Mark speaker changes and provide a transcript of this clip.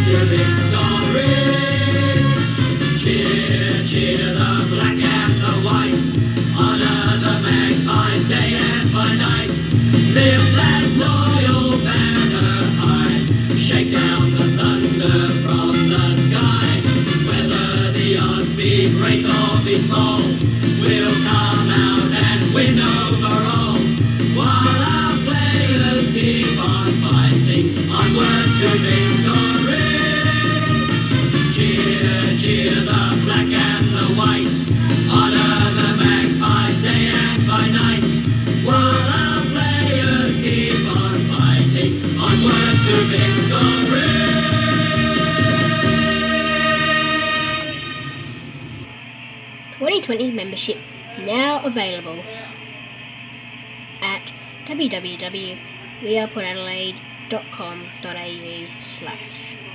Speaker 1: to victory. Cheer, cheer the black and the white, honour the magpies day and by night. Lift that loyal banner high, shake down the thunder from the sky. Whether the odds be great or be small, we'll come out and win overall. While our players keep on fighting, onward to victory. Cheer, cheer the black and the white, honour the magpies day and by night. While our players keep on fighting, onward to victory.
Speaker 2: 2020 membership now available at www.weareportadelaide.com.au/